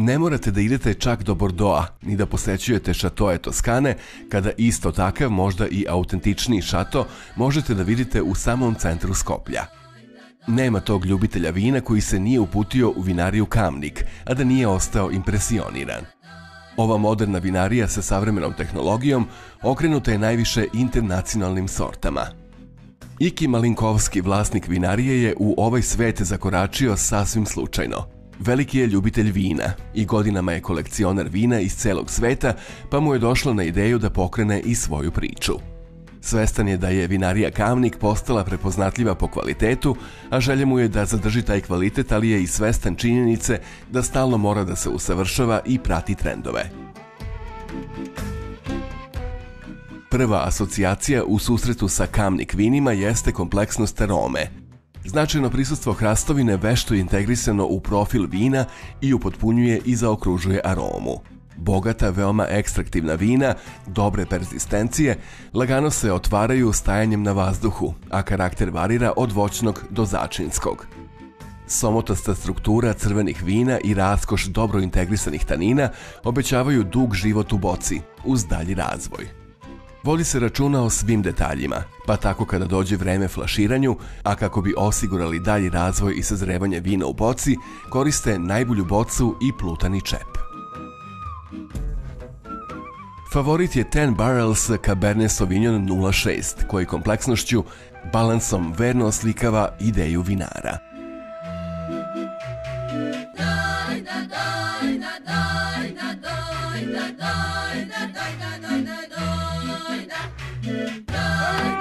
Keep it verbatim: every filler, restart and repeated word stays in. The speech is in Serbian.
Ne morate da idete čak do Bordeauxa, ni da posećujete šatoje Toskane, kada isto takav, možda i autentičniji šato možete da vidite u samom centru Skoplja. Nema tog ljubitelja vina koji se nije uputio u vinariju Kamnik, a da nije ostao impresioniran. Ova moderna vinarija sa savremenom tehnologijom okrenuta je najviše internacionalnim sortama. Iki Malinkovski, vlasnik vinarije, je u ovaj svet zakoračio sasvim slučajno. Veliki je ljubitelj vina i godinama je kolekcionar vina iz celog sveta, pa mu je došlo na ideju da pokrene i svoju priču. Svestan je da je vinarija Kamnik postala prepoznatljiva po kvalitetu, a želja mu je da zadrži taj kvalitet, ali je i svestan činjenice da stalno mora da se usavršava i prati trendove. Prva asocijacija u susretu sa Kamnik vinima jeste kompleksnost arome. Značajno prisustvo hrastovine vešto je integrisano u profil vina i upotpunjuje i zaokružuje aromu. Bogata, veoma ekstraktivna vina, dobre perzistencije, lagano se otvaraju stajanjem na vazduhu, a karakter varira od voćnog do začinskog. Somotasta struktura crvenih vina i raskoš dobro integrisanih tanina obećavaju dug život u boci, uz dalji razvoj. Vodi se računa o svim detaljima, pa tako kada dođe vreme flaširanju, a kako bi osigurali dalji razvoj i sazrevanje vina u boci, koriste najbolju bocu i plutani čep. Favorit je Ten Barrels Cabernet Sauvignon nula šest, koji kompleksnošću, balansom verno oslikava ideju vinara. Daj,